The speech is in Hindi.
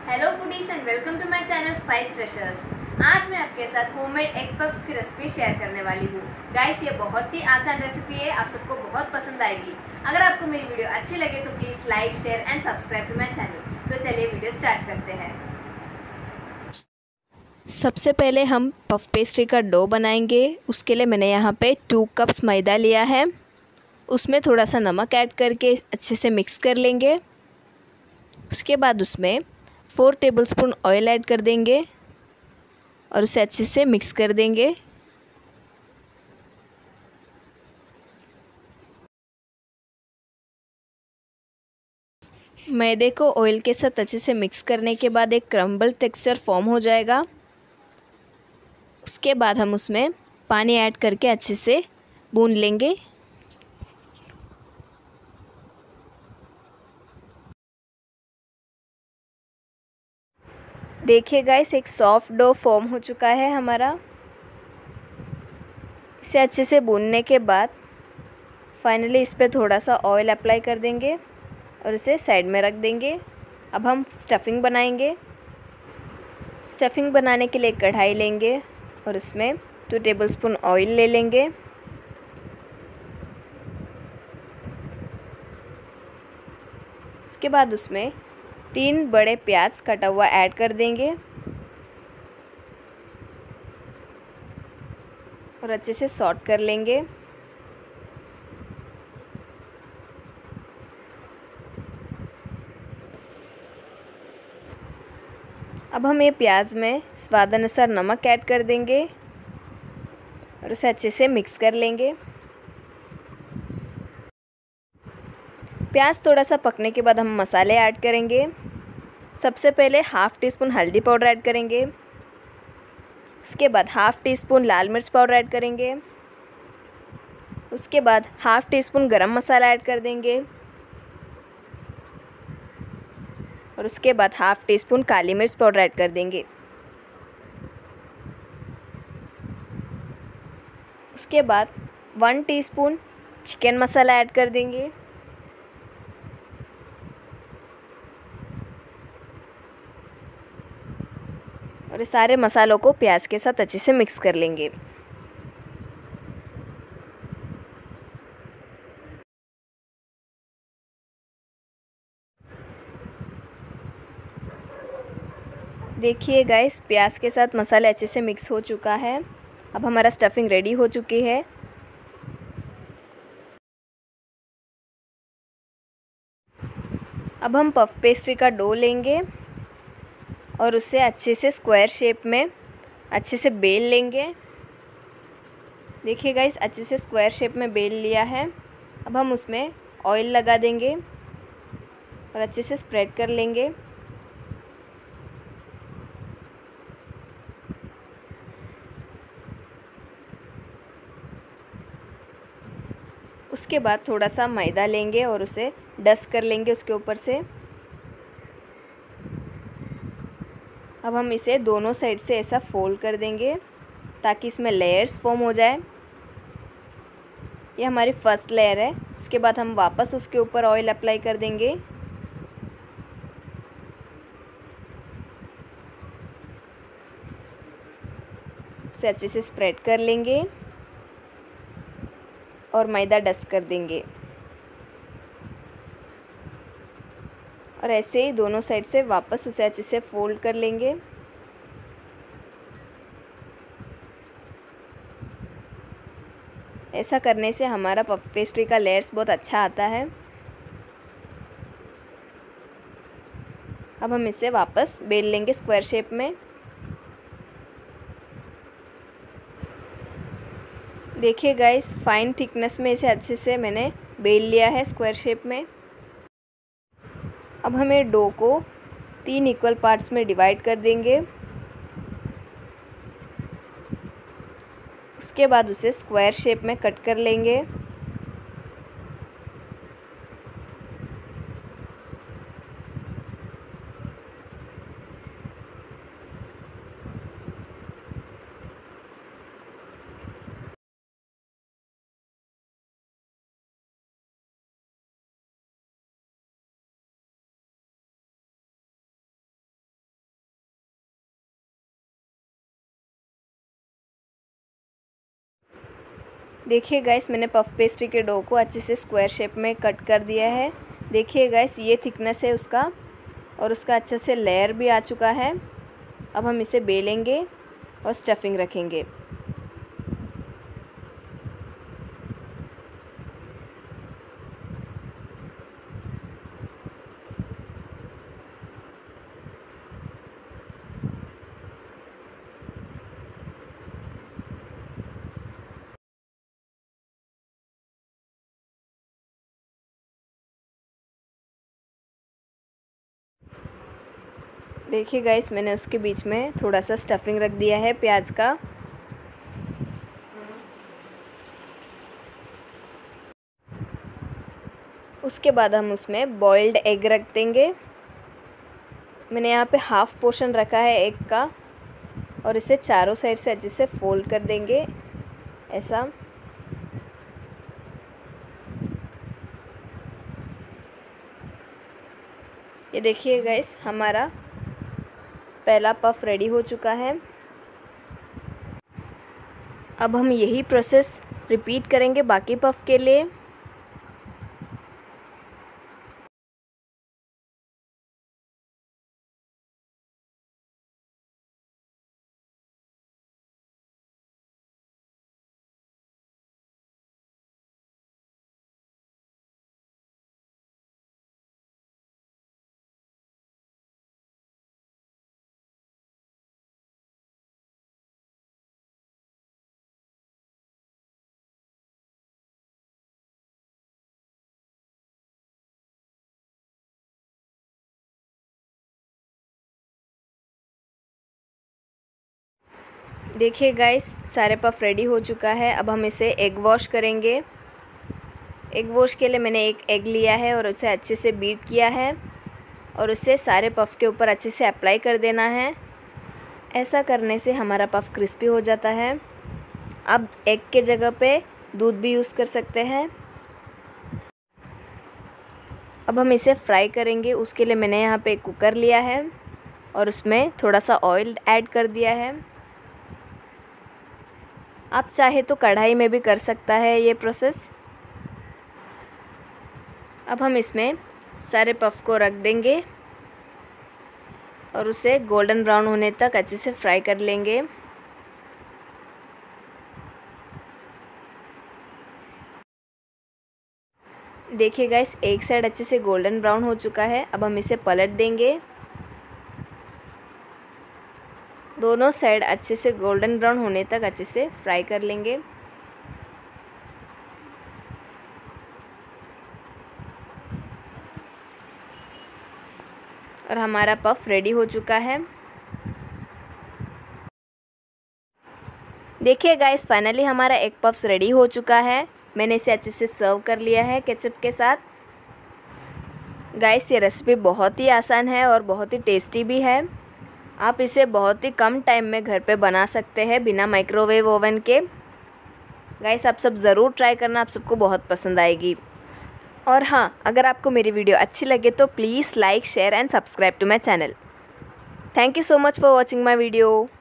Hello foodies and welcome to my channel Spice Treasures. आज मैं आपके साथ होममेड एग पफ्स की रेसिपी शेयर करने वाली हूँ। गाइस, ये बहुत ही आसान रेसिपी है, आप सबको बहुत पसंद आएगी। अगर आपको मेरी वीडियो अच्छी लगे तो please like, share and subscribe to my channel. तो चलिए वीडियो स्टार्ट करते हैं। सबसे पहले हम पफ पेस्ट्री का डो बनाएंगे। उसके लिए मैंने यहाँ पे 2 कप्स मैदा लिया है। उसमें थोड़ा सा नमक ऐड करके अच्छे से मिक्स कर लेंगे। उसके बाद उसमें 4 टेबलस्पून ऑयल ऐड कर देंगे और उसे अच्छे से मिक्स कर देंगे। मैदे को ऑयल के साथ अच्छे से मिक्स करने के बाद एक क्रम्बल टेक्सचर फॉर्म हो जाएगा। उसके बाद हम उसमें पानी ऐड करके अच्छे से गूंद लेंगे। देखिए गाइस, एक सॉफ्ट डो फॉर्म हो चुका है हमारा। इसे अच्छे से भूनने के बाद फाइनली इस पर थोड़ा सा ऑयल अप्लाई कर देंगे और इसे साइड में रख देंगे। अब हम स्टफिंग बनाएंगे। स्टफिंग बनाने के लिए कढ़ाई लेंगे और इसमें 2 टेबलस्पून ऑयल ले लेंगे। उसके बाद उसमें 3 बड़े प्याज कटा हुआ ऐड कर देंगे और अच्छे से सॉट कर लेंगे। अब हम ये प्याज में स्वाद अनुसार नमक ऐड कर देंगे और उसे अच्छे से मिक्स कर लेंगे। प्याज थोड़ा सा पकने के बाद हम मसाले ऐड करेंगे। सबसे पहले हाफ़ टी स्पून हल्दी पाउडर ऐड करेंगे। उसके बाद हाफ़ टी स्पून लाल मिर्च पाउडर ऐड करेंगे। उसके बाद हाफ़ टी स्पून गरम मसाला ऐड कर देंगे और उसके बाद हाफ़ टी स्पून काली मिर्च पाउडर ऐड कर देंगे। उसके बाद 1 टीस्पून चिकन मसाला ऐड कर देंगे और ये सारे मसालों को प्याज के साथ अच्छे से मिक्स कर लेंगे। देखिए गाइस, प्याज के साथ मसाले अच्छे से मिक्स हो चुका है। अब हमारा स्टफिंग रेडी हो चुकी है। अब हम पफ पेस्ट्री का डो लेंगे और उसे अच्छे से स्क्वायर शेप में अच्छे से बेल लेंगे। देखिए गाइस, अच्छे से स्क्वायर शेप में बेल लिया है। अब हम उसमें ऑयल लगा देंगे और अच्छे से स्प्रेड कर लेंगे। उसके बाद थोड़ा सा मैदा लेंगे और उसे डस्ट कर लेंगे उसके ऊपर से। अब हम इसे दोनों साइड से ऐसा फोल्ड कर देंगे ताकि इसमें लेयर्स फॉर्म हो जाए। ये हमारी फर्स्ट लेयर है। उसके बाद हम वापस उसके ऊपर ऑयल अप्लाई कर देंगे। उसे अच्छे से स्प्रेड कर लेंगे और मैदा डस्ट कर देंगे और ऐसे ही दोनों साइड से वापस उसे अच्छे से फोल्ड कर लेंगे। ऐसा करने से हमारा पफ पेस्ट्री का लेयर्स बहुत अच्छा आता है। अब हम इसे वापस बेल लेंगे स्क्वायर शेप में। देखिए गाइस, फाइन थिकनेस में इसे अच्छे से मैंने बेल लिया है स्क्वायर शेप में। अब हमें डो को 3 इक्वल पार्ट्स में डिवाइड कर देंगे। उसके बाद उसे स्क्वायर शेप में कट कर लेंगे। देखिए गाइस, मैंने पफ पेस्ट्री के डो को अच्छे से स्क्वायर शेप में कट कर दिया है। देखिए गाइस, ये थिकनेस है उसका और उसका अच्छे से लेयर भी आ चुका है। अब हम इसे बेलेंगे और स्टफिंग रखेंगे। देखिए गाइस, मैंने उसके बीच में थोड़ा सा स्टफिंग रख दिया है प्याज का। उसके बाद हम उसमें बॉइल्ड एग रख देंगे। मैंने यहाँ पे हाफ़ पोर्शन रखा है एग का और इसे चारों साइड से अच्छे से फोल्ड कर देंगे ऐसा। ये देखिए गाइस, हमारा पहला पफ रेडी हो चुका है। अब हम यही प्रोसेस रिपीट करेंगे बाकी पफ के लिए। देखिए गाइस, सारे पफ रेडी हो चुका है। अब हम इसे एग वॉश करेंगे। एग वॉश के लिए मैंने एक एग लिया है और उसे अच्छे से बीट किया है और उसे सारे पफ के ऊपर अच्छे से अप्लाई कर देना है। ऐसा करने से हमारा पफ क्रिस्पी हो जाता है। अब एग के जगह पे दूध भी यूज़ कर सकते हैं। अब हम इसे फ्राई करेंगे। उसके लिए मैंने यहाँ पे एक कुकर लिया है और उसमें थोड़ा सा ऑयल ऐड कर दिया है। आप चाहे तो कढ़ाई में भी कर सकता है ये प्रोसेस। अब हम इसमें सारे पफ को रख देंगे और उसे गोल्डन ब्राउन होने तक अच्छे से फ्राई कर लेंगे। देखिए गाइस, एक साइड अच्छे से गोल्डन ब्राउन हो चुका है। अब हम इसे पलट देंगे। दोनों साइड अच्छे से गोल्डन ब्राउन होने तक अच्छे से फ्राई कर लेंगे। और हमारा पफ रेडी हो चुका है। देखिए गाइस, फाइनली हमारा एग पफ्स रेडी हो चुका है। मैंने इसे अच्छे से सर्व कर लिया है केचप के साथ। गाइस, ये रेसिपी बहुत ही आसान है और बहुत ही टेस्टी भी है। आप इसे बहुत ही कम टाइम में घर पे बना सकते हैं बिना माइक्रोवेव ओवन के। गाइस, आप सब ज़रूर ट्राई करना, आप सबको बहुत पसंद आएगी। और हाँ, अगर आपको मेरी वीडियो अच्छी लगे तो please like, share and subscribe to my channel. Thank you so much for watching my video.